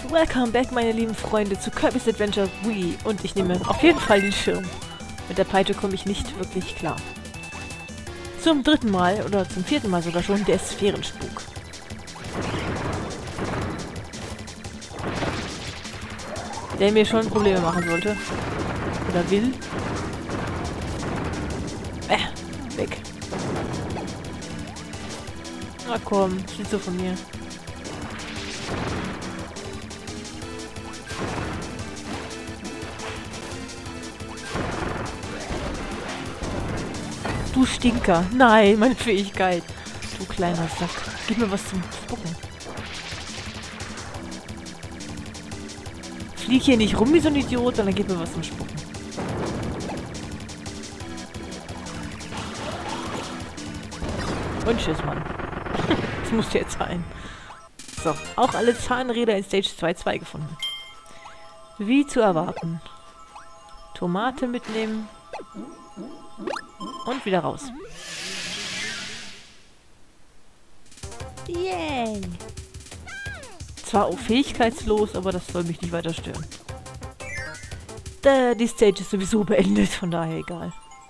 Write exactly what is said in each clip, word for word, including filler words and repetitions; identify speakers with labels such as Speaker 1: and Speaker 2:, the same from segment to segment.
Speaker 1: Welcome back, meine lieben Freunde, zu Kirby's Adventure Wii. Und ich nehme auf jeden Fall den Schirm. Mit der Peitsche komme ich nicht wirklich klar. Zum dritten Mal, oder zum vierten Mal sogar schon, der Sphärenspuk. Der mir schon Probleme machen sollte. Oder will. Äh, weg. Na komm, steht so von mir. Du Stinker. Nein, meine Fähigkeit. Du kleiner Sack. Gib mir was zum Spucken. Flieg hier nicht rum wie so ein Idiot, sondern gib mir was zum Spucken. Und tschüss, Mann. Das muss jetzt sein. So, auch alle Zahnräder in Stage zwei Punkt zwei gefunden. Wie zu erwarten. Tomate mitnehmen. Und wieder raus. Yay! Zwar auch fähigkeitslos, aber das soll mich nicht weiter stören. Da, die Stage ist sowieso beendet, von daher egal.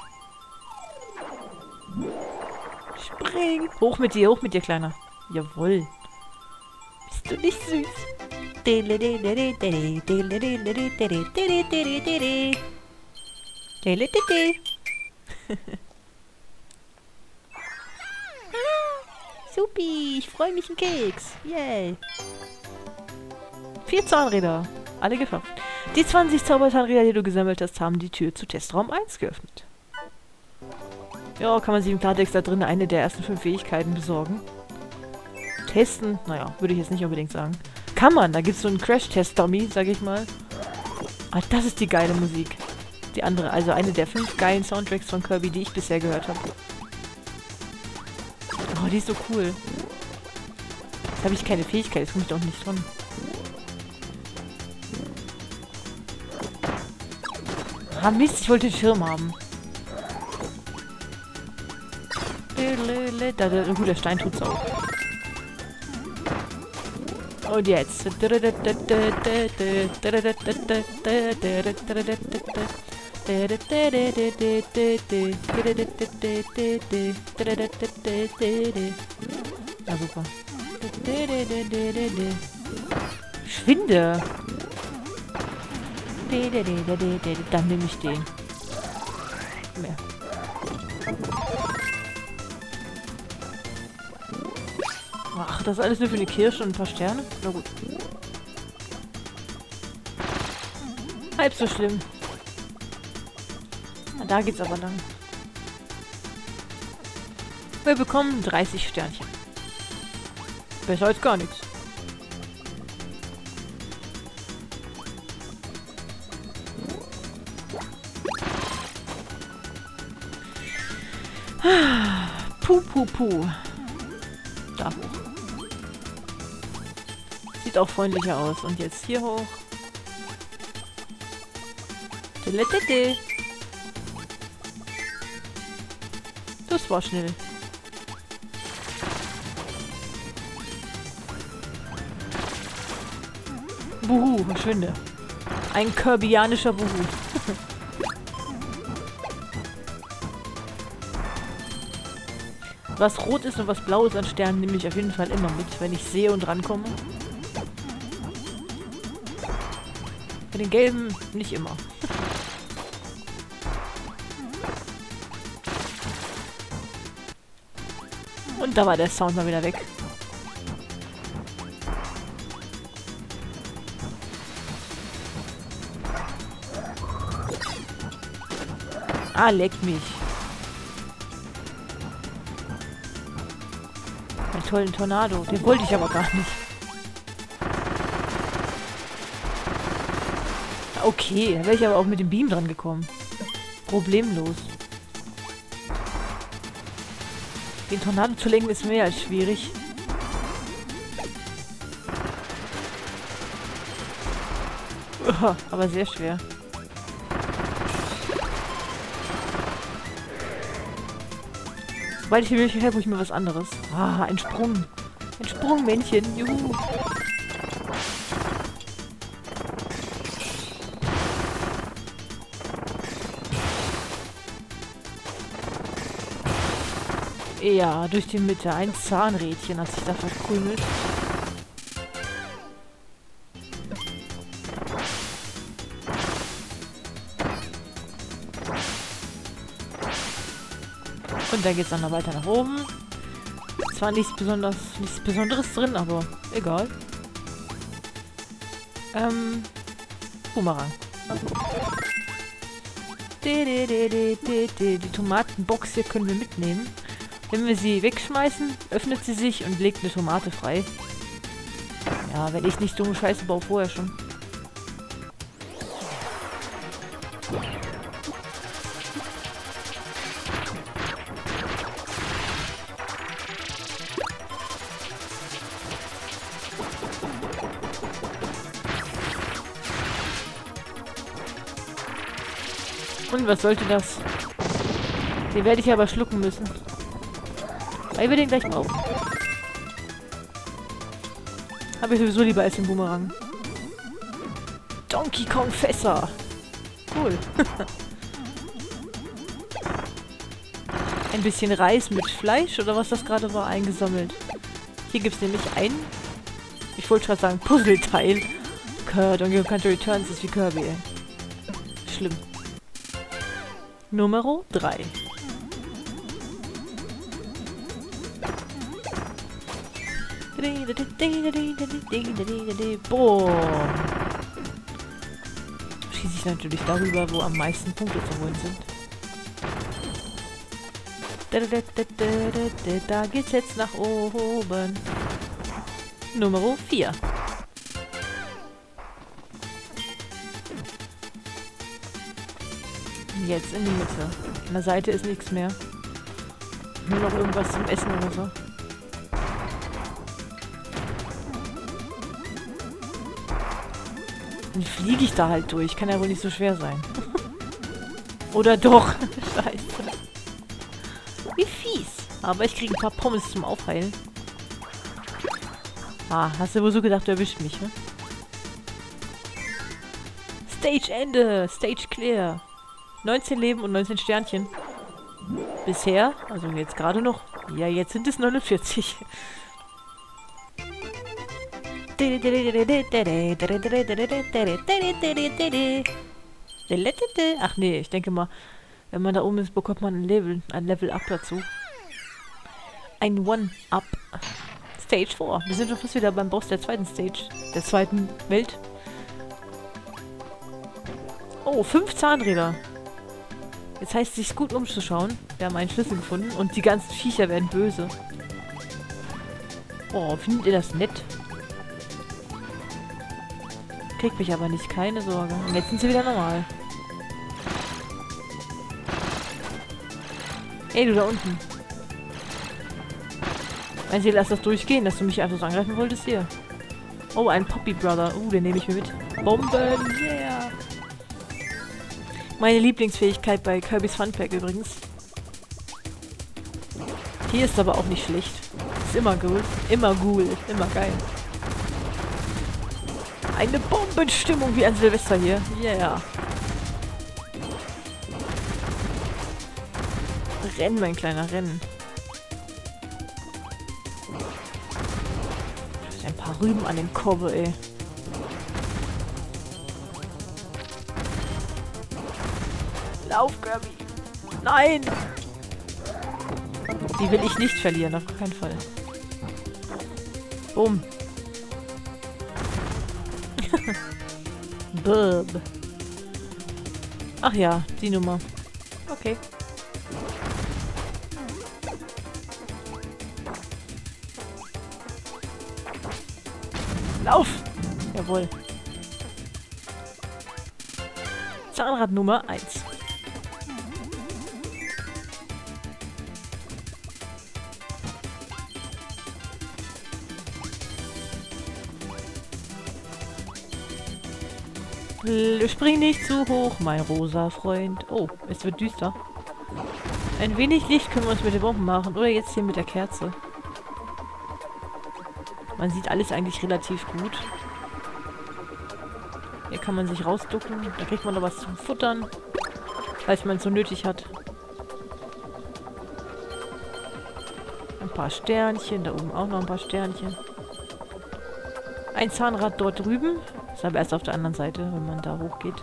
Speaker 1: Spring! Hoch mit dir, hoch mit dir, Kleiner. Jawohl. Bist du nicht süß? Supi, ich freue mich, ein Keks. Yay. Vier Zahnräder. Alle geschafft. Die zwanzig Zauberzahnräder, die du gesammelt hast, haben die Tür zu Testraum eins geöffnet. Ja, kann man sich im Klartext da drin eine der ersten fünf Fähigkeiten besorgen. Testen? Naja, würde ich jetzt nicht unbedingt sagen. Kann man, da gibt es so einen Crash-Test-Dummy, sag ich mal. Ah, das ist die geile Musik. Die andere, also eine der fünf geilen Soundtracks von Kirby, die ich bisher gehört habe. Oh, die ist so cool. Jetzt habe ich keine Fähigkeit, jetzt komme ich doch nicht dran. Ah, Mist, ich wollte den Schirm haben. Da, da, gut, der Stein tut's auch. Und jetzt. Ja, super. Schwinde. Dann nehme ich den. Mehr. Ach, das ist alles nur für eine Kirsche und ein paar Sterne? Na gut. Halb so schlimm. Na, da geht's aber lang. Wir bekommen dreißig Sternchen. Besser als gar nichts. Puh, puh, puh. Da hoch. Sieht auch freundlicher aus. Und jetzt hier hoch. Das war schnell. Buhu, verschwinde. Ein kirbyischer Buhu. Was rot ist und was blau ist an Sternen, nehme ich auf jeden Fall immer mit, wenn ich sehe und rankomme. Bei den gelben nicht immer. Und da war der Sound mal wieder weg. Ah, leck mich. Einen tollen Tornado. Den wollte ich aber gar nicht. Okay, da wäre ich aber auch mit dem Beam dran gekommen. Problemlos. Den Tornado zu lenken ist mehr als schwierig. Oh, aber sehr schwer. Sobald ich die Möglichkeit habe, brauche ich mir was anderes. Ah, ein Sprung. Ein Sprungmännchen. Juhu. Ja, durch die Mitte. Ein Zahnrädchen hat sich da verkrümelt. Und dann geht es dann noch weiter nach oben. Zwar nichts besonders, nichts Besonderes drin, aber egal. Ähm, Boomerang. Die Tomatenbox hier können wir mitnehmen. Wenn wir sie wegschmeißen, öffnet sie sich und legt eine Tomate frei. Ja, wenn ich nicht dumme Scheiße baue, vorher schon. Und was sollte das? Den werde ich aber schlucken müssen. Weil wir den gleich brauchen. Habe ich sowieso lieber als den Boomerang. Donkey Kong Fässer. Cool. Ein bisschen Reis mit Fleisch oder was das gerade war, eingesammelt. Hier gibt es nämlich ein, ich wollte gerade sagen, Puzzleteil. Donkey Kong Country Returns ist wie Kirby, ey. Schlimm. Nummer drei. Boom. Schieße ich natürlich darüber, wo am meisten Punkte zu holen sind. Da geht's jetzt nach oben. Nummer vier. Jetzt in die Mitte. An der Seite ist nichts mehr. Nur noch irgendwas zum Essen oder so. Dann fliege ich da halt durch. Kann ja wohl nicht so schwer sein. Oder doch. Scheiße. Wie fies. Aber ich kriege ein paar Pommes zum Aufheilen. Ah, hast du wohl so gedacht, du erwischt mich, ne? Stage Ende. Stage clear. neunzehn Leben und neunzehn Sternchen. Bisher, also jetzt gerade noch. Ja, jetzt sind es neunundvierzig. Ach nee, ich denke mal, wenn man da oben ist, bekommt man ein Level, ein Level-Up dazu. Ein One-Up. Stage vier. Wir sind schon fast wieder beim Boss der zweiten Stage. Der zweiten Welt. Oh, fünf Zahnräder. Jetzt heißt es, sich gut umzuschauen. Wir haben einen Schlüssel gefunden und die ganzen Viecher werden böse. Oh, findet ihr das nett? Kriegt mich aber nicht, keine Sorge. Und jetzt sind sie wieder normal. Ey, du da unten. Meinst du, lass das durchgehen, dass du mich einfach so angreifen wolltest hier? Oh, ein Poppy Brother. Uh, den nehme ich mir mit. Bomben, yeah! Meine Lieblingsfähigkeit bei Kirby's Fun Pack übrigens. Hier ist aber auch nicht schlecht. Ist immer cool. Immer cool. Immer geil. Eine Bombenstimmung wie ein Silvester hier. Yeah. Renn, mein kleiner, renn. Ein paar Rüben an den Kobbe, ey. Lauf, Kirby. Nein! Die will ich nicht verlieren, auf keinen Fall. Bumm. Bub. Ach ja, die Nummer. Okay. Lauf! Jawohl. Zahnrad Nummer eins. Spring nicht zu hoch, mein rosa Freund. Oh, es wird düster. Ein wenig Licht können wir uns mit den Bomben machen. Oder jetzt hier mit der Kerze. Man sieht alles eigentlich relativ gut. Hier kann man sich rausducken. Da kriegt man noch was zum Futtern. Falls man es so nötig hat. paar Sternchen. Da oben auch noch ein paar Sternchen. Ein Zahnrad dort drüben. Ist aber erst auf der anderen Seite, wenn man da hochgeht.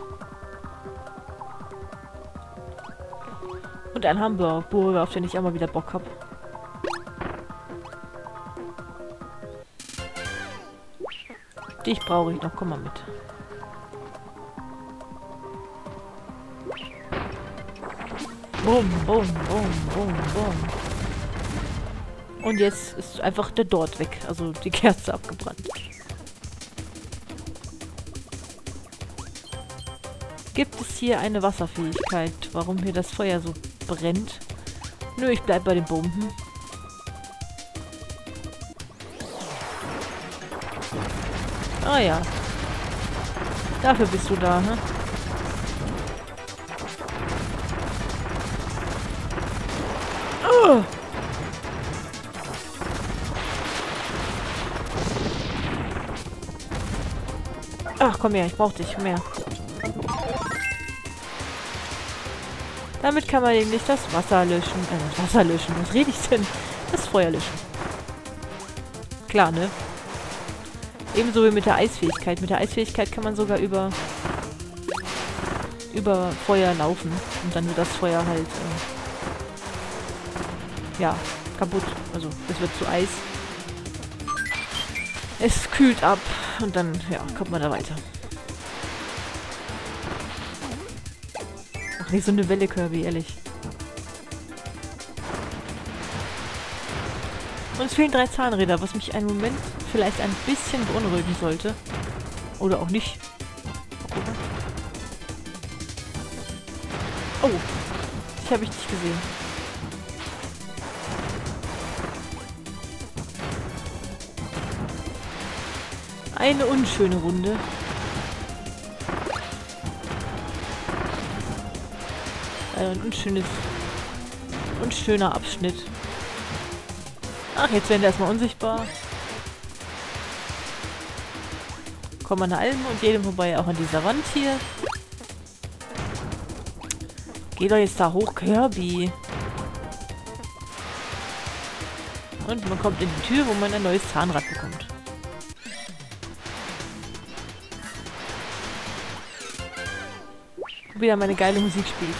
Speaker 1: Und ein Hamburger, auf den ich auch mal wieder Bock habe. Dich brauche ich noch. Komm mal mit. Bum, bum, bum, bum, bum. Und jetzt ist einfach der Dort weg. Also die Kerze abgebrannt. Gibt es hier eine Wasserfähigkeit? Warum hier das Feuer so brennt? Nö, ich bleib bei den Bomben. Ah ja. Dafür bist du da, ne? Oh! Ach, komm her, ich brauch dich mehr. Damit kann man nämlich das Wasser löschen. Äh, das Wasser löschen. Was rede ich denn? Das Feuer löschen. Klar, ne? Ebenso wie mit der Eisfähigkeit. Mit der Eisfähigkeit kann man sogar über über Feuer laufen. Und dann wird das Feuer halt äh, ja, kaputt. Also, es wird zu Eis. Es kühlt ab. Und dann, ja, kommt man da weiter. Ach, nicht so eine Welle, Kirby, ehrlich. Und es fehlen drei Zahnräder, was mich einen Moment vielleicht ein bisschen beunruhigen sollte. Oder auch nicht. Mal gucken. Oh, ich habe ich nicht gesehen. Eine unschöne Runde. Ein unschönes, unschöner Abschnitt. Ach, jetzt werden wir erstmal unsichtbar. Kommen an allem und jedem vorbei, auch an dieser Wand hier. Geh doch jetzt da hoch, Kirby. Und man kommt in die Tür, wo man ein neues Zahnrad bekommt. Wieder meine geile Musik spielt.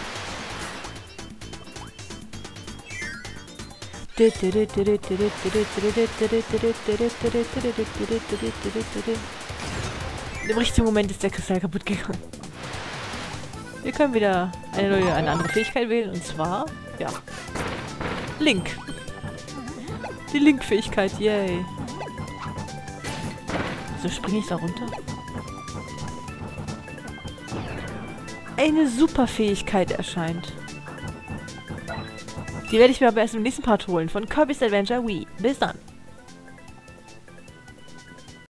Speaker 1: Im richtigen Moment ist der Kristall kaputt gegangen. Wir können wieder eine neue, eine andere Fähigkeit wählen, und zwar, ja, Link. Die Link-Fähigkeit, yay. So springe ich da runter. Eine Superfähigkeit erscheint. Die werde ich mir aber erst im nächsten Part holen von Kirby's Adventure Wii. Bis dann.